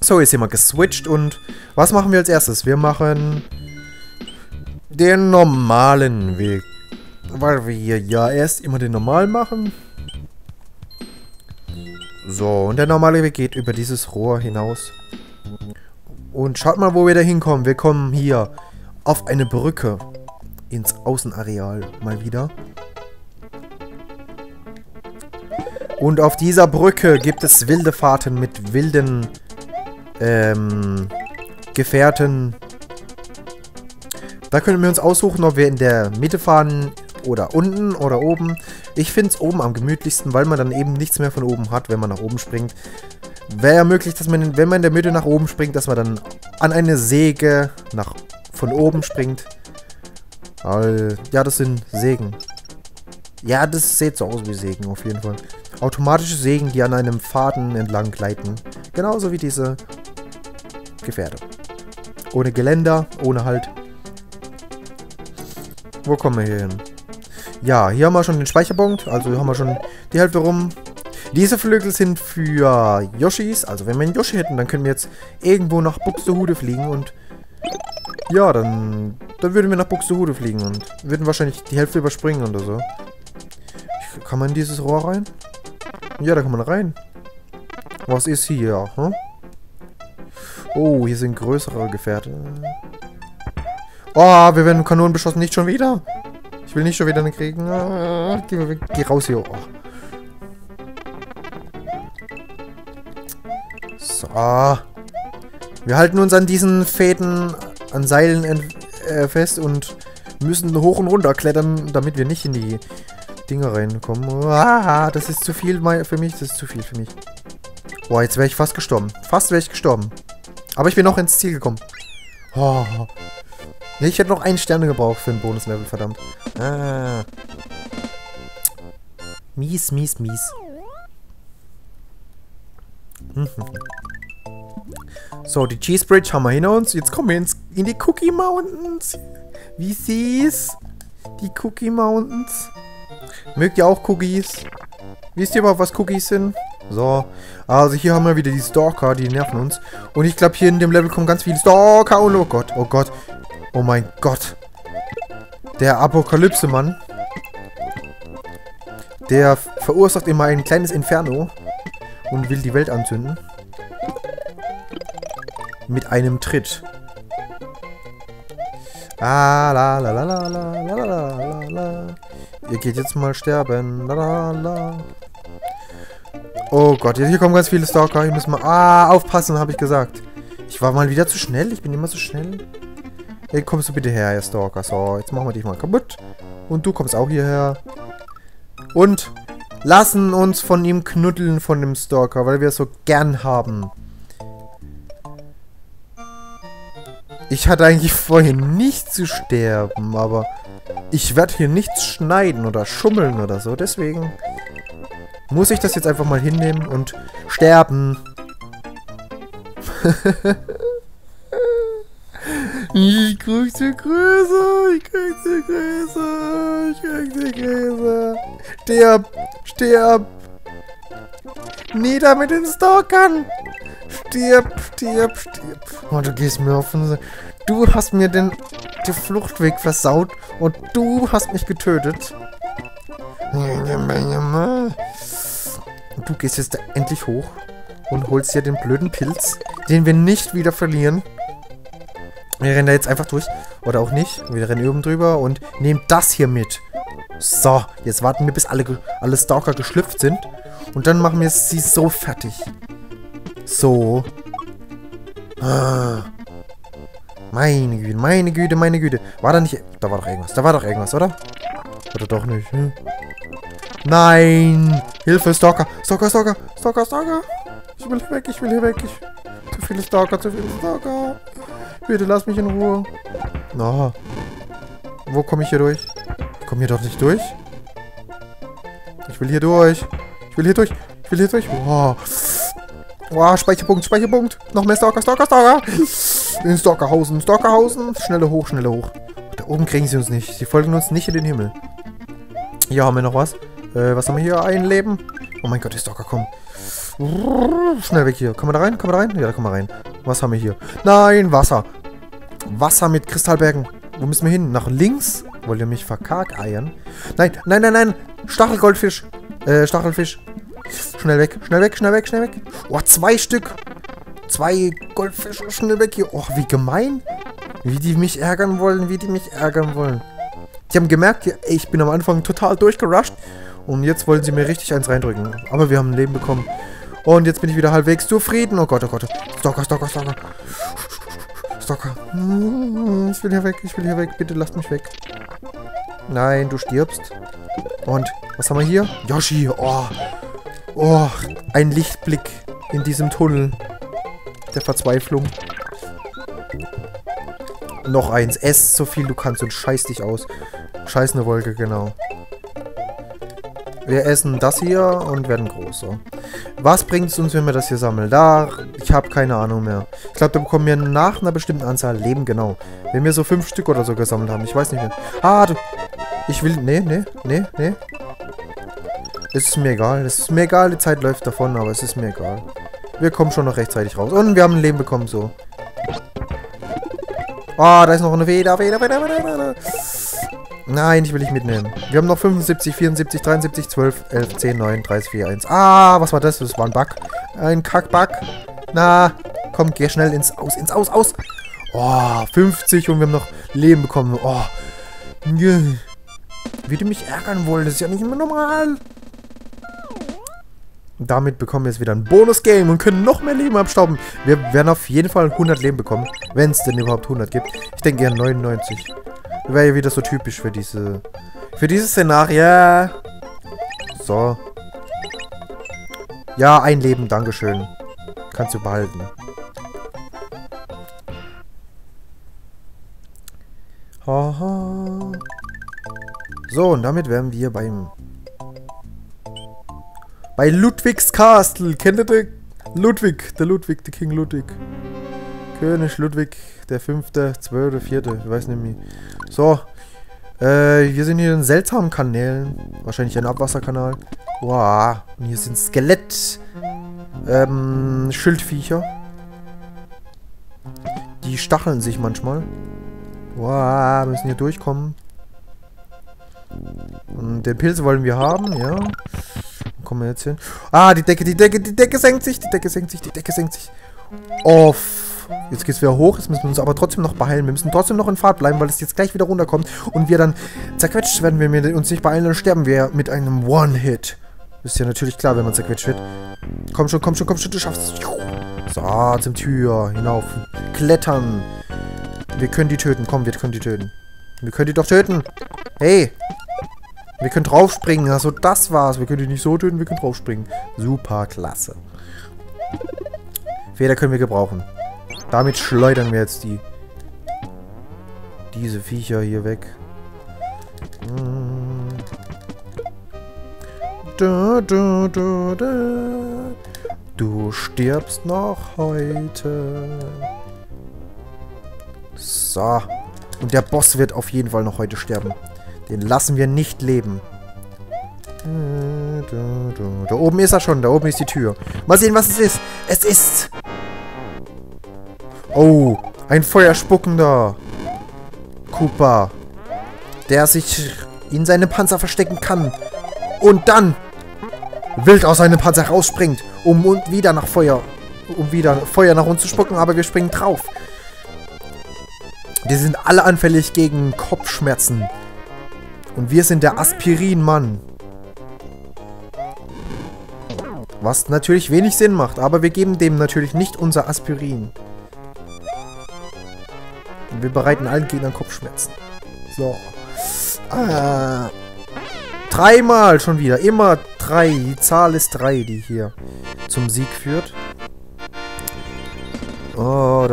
So, jetzt sind wir geswitcht und was machen wir als erstes? Wir machen den normalen Weg. Weil wir ja erst immer den normalen machen. So, und der normale Weg geht über dieses Rohr hinaus. Und schaut mal, wo wir da hinkommen. Wir kommen hier auf eine Brücke ins Außenareal mal wieder. Und auf dieser Brücke gibt es wilde Fahrten mit wilden Gefährten. Da können wir uns aussuchen, ob wir in der Mitte fahren oder unten oder oben. Ich finde es oben am gemütlichsten, weil man dann eben nichts mehr von oben hat, wenn man nach oben springt. Wäre ja möglich, dass man, wenn man in der Mitte nach oben springt, dass man dann an eine Säge von oben springt. Weil, ja, das sind Sägen. Ja, das sieht so aus wie Sägen auf jeden Fall. Automatische Sägen, die an einem Faden entlang gleiten. Genauso wie diese Gefährte. Ohne Geländer, ohne Halt. Wo kommen wir hier hin? Ja, hier haben wir schon den Speicherpunkt. Also hier haben wir schon die Hälfte rum. Diese Flügel sind für Yoshis. Also wenn wir einen Yoshi hätten, dann können wir jetzt irgendwo nach Buxtehude fliegen. Und ja, dann würden wir nach Buxtehude fliegen. Und würden wahrscheinlich die Hälfte überspringen oder so. Kann man in dieses Rohr rein? Ja, da kann man rein. Was ist hier? Hm? Oh, hier sind größere Gefährte. Oh, wir werden Kanonen beschossen. Nicht schon wieder. Ich will nicht schon wieder einen kriegen. Ah, geh raus hier. Oh. So. Wir halten uns an diesen Fäden, an Seilen fest und müssen hoch und runter klettern, damit wir nicht in die Dinger reinkommen. Ah, das ist zu viel für mich. Das ist zu viel für mich. Boah, jetzt wäre ich fast gestorben. Fast wäre ich gestorben. Aber ich bin noch ins Ziel gekommen. Oh. Ich hätte noch 1 Stern gebraucht für ein Bonuslevel, verdammt. Ah. Mies, mies, mies. So, die Cheese Bridge haben wir hinter uns. Jetzt kommen wir in die Cookie Mountains. Wie süß. Die Cookie Mountains. Mögt ihr auch Cookies? Wisst ihr überhaupt, was Cookies sind? So, also hier haben wir wieder die Stalker, die nerven uns. Und ich glaube, hier in dem Level kommen ganz viele Stalker. Und oh Gott, oh Gott. Oh mein Gott. Der Apokalypse-Mann. Der verursacht immer ein kleines Inferno. Und will die Welt anzünden. Mit einem Tritt. Ah, la la la la la la la la. Ihr geht jetzt mal sterben. La la la. Oh Gott, hier kommen ganz viele Stalker. Hier müssen wir... Ah, aufpassen, habe ich gesagt. Ich war mal wieder zu schnell. Ich bin immer so schnell. Hey, kommst du bitte her, Herr Stalker. So, jetzt machen wir dich mal kaputt. Und du kommst auch hierher. Und lassen uns von ihm knuddeln, von dem Stalker, weil wir es so gern haben. Ich hatte eigentlich vorhin nicht zu sterben, aber ich werde hier nichts schneiden oder schummeln oder so. Deswegen muss ich das jetzt einfach mal hinnehmen und sterben. Ich krieg sie größer, ich krieg sie größer, ich krieg sie größer. Stirb, stirb. Nieder mit den Stalkern. Stirb, stirb, stirb. Oh, du gehst mir auf den... Du hast mir den Fluchtweg versaut und du hast mich getötet. Und du gehst jetzt endlich hoch und holst dir den blöden Pilz, den wir nicht wieder verlieren. Wir rennen da jetzt einfach durch. Oder auch nicht. Wir rennen oben drüber und nehmen das hier mit. So, jetzt warten wir, bis alle Stalker geschlüpft sind. Und dann machen wir sie so fertig. So. Ah. Meine Güte, meine Güte, meine Güte. War da nicht... Da war doch irgendwas. Da war doch irgendwas, oder? Oder doch nicht? Hm? Nein! Hilfe, Stalker! Stalker, Stalker! Stalker, Stalker! Ich will hier weg, ich will hier weg. Zu viele Stalker, zu viele Stalker. Bitte lass mich in Ruhe. Na. Wo komme ich hier durch? Ich komme hier doch nicht durch. Ich will hier durch. Ich will hier durch. Ich will hier durch. Wow. Wow, Speicherpunkt, Speicherpunkt. Noch mehr Stalker, Stalker, Stalker. In Stalkerhausen, Stalkerhausen. Schneller hoch, schneller hoch. Da oben kriegen sie uns nicht. Sie folgen uns nicht in den Himmel. Hier haben wir noch was. Was haben wir hier? Ein Leben. Oh mein Gott, die Stalker kommen. Schnell weg hier. Kann man da rein? Kann man da rein? Ja, da kann man rein. Was haben wir hier? Nein, Wasser. Wasser mit Kristallbergen. Wo müssen wir hin? Nach links? Wollt ihr mich verkarkeiern? Nein, nein, nein, nein. Stachelgoldfisch. Stachelfisch. Schnell weg, schnell weg, schnell weg, schnell weg. Oh, 2 Stück. 2 Goldfische. Schnell weg hier. Oh, wie gemein. Wie die mich ärgern wollen, wie die mich ärgern wollen. Die haben gemerkt, ey, ich bin am Anfang total durchgerusht. Und jetzt wollen sie mir richtig eins reindrücken. Aber wir haben ein Leben bekommen. Und jetzt bin ich wieder halbwegs zufrieden. Oh Gott, oh Gott. Stalker, Stalker, Stalker. Stalker. Ich will hier weg, ich will hier weg. Bitte lasst mich weg. Nein, du stirbst. Und was haben wir hier? Yoshi. Oh. Oh, ein Lichtblick in diesem Tunnel der Verzweiflung. Noch eins. Ess so viel du kannst und scheiß dich aus. Scheiß eine Wolke, genau. Wir essen das hier und werden größer. Was bringt es uns, wenn wir das hier sammeln? Da, ich habe keine Ahnung mehr. Ich glaube, da bekommen wir nach einer bestimmten Anzahl Leben, genau. Wenn wir so 5 Stück oder so gesammelt haben. Ich weiß nicht mehr. Ah, du. Ich will. Nee. Es ist mir egal. Es ist mir egal, die Zeit läuft davon, aber es ist mir egal. Wir kommen schon noch rechtzeitig raus. Und wir haben ein Leben bekommen, so. Ah, da ist noch eine Feder. Nein, ich will nicht mitnehmen. Wir haben noch 75, 74, 73, 12, 11, 10, 9, 30, 4, 1. Ah, was war das? Das war ein Bug. Ein Kackbug. Na, komm, geh schnell ins Aus. Oh, 50 und wir haben noch Leben bekommen. Oh. Wie die mich ärgern wollen, das ist ja nicht immer normal. Damit bekommen wir jetzt wieder ein Bonus-Game und können noch mehr Leben abstauben. Wir werden auf jeden Fall 100 Leben bekommen, wenn es denn überhaupt 100 gibt. Ich denke eher 99. Wäre ja wieder so typisch für dieses Szenario. So. Ja, ein Leben, dankeschön. Kannst du behalten. Haha. So, und damit wären wir bei Ludwigs Castle. Kennt ihr den? Ludwig, der King Ludwig. König Ludwig, der 5., 12., 4., ich weiß nicht mehr. So. Wir sind hier in seltsamen Kanälen. Wahrscheinlich ein Abwasserkanal. Wow. Und hier sind Skelett. Schildviecher. Die stacheln sich manchmal. Wow, wir müssen hier durchkommen. Und den Pilz wollen wir haben, ja. Wo kommen wir jetzt hin? Ah, die Decke senkt sich. Off. Jetzt geht's wieder hoch. Jetzt müssen wir uns aber trotzdem noch beeilen. Wir müssen trotzdem noch in Fahrt bleiben, weil es jetzt gleich wieder runterkommt. Und wir dann zerquetscht werden, wenn wir uns nicht beeilen, dann sterben wir mit einem One-Hit. Ist ja natürlich klar, wenn man zerquetscht wird. Komm schon, du schaffst es. So, zum Tür hinauf. Klettern. Wir können die töten. Komm, wir können die töten. Wir können die doch töten. Hey. Wir können draufspringen. Also das war's. Wir können die nicht so töten, wir können draufspringen. Super klasse. Feder können wir gebrauchen. Damit schleudern wir jetzt diese Viecher hier weg. Du stirbst noch heute. So. Und der Boss wird auf jeden Fall noch heute sterben. Den lassen wir nicht leben. Da oben ist er schon. Da oben ist die Tür. Mal sehen, was es ist. Es ist... Oh, ein feuerspuckender Koopa, der sich in seinem Panzer verstecken kann und dann wild aus seinem Panzer rausspringt, um wieder Feuer nach uns zu spucken, aber wir springen drauf. Die sind alle anfällig gegen Kopfschmerzen. Und wir sind der Aspirin-Mann. Was natürlich wenig Sinn macht, aber wir geben dem natürlich nicht unser Aspirin. Und wir bereiten allen Gegnern Kopfschmerzen. So. 3-mal schon wieder. Immer 3. Die Zahl ist 3, die hier zum Sieg führt. Oh,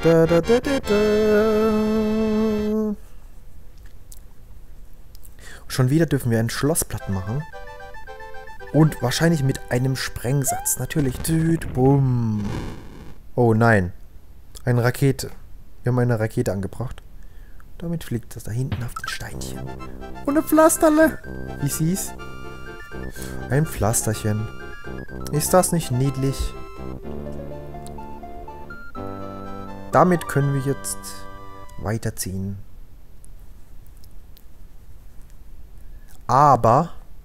Schon wieder dürfen wir ein Schloss platt machen. Und wahrscheinlich mit einem Sprengsatz. Natürlich. Bumm. Oh nein. Eine Rakete. Wir haben eine Rakete angebracht. Damit fliegt das da hinten auf den Steinchen. Und ein Pflasterle. Wie süß. Ein Pflasterchen. Ist das nicht niedlich? Damit können wir jetzt weiterziehen. Aber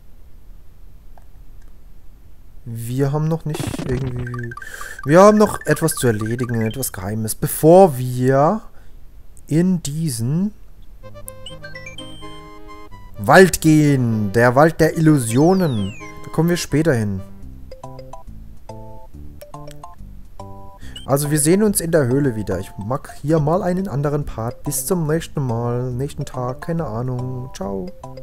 wir haben noch nicht irgendwie... Wir haben noch etwas zu erledigen, etwas Geheimes, bevor wir in diesen Wald gehen. Der Wald der Illusionen. Da kommen wir später hin. Also wir sehen uns in der Höhle wieder. Ich mag hier mal einen anderen Part. Bis zum nächsten Mal, nächsten Tag, keine Ahnung. Ciao.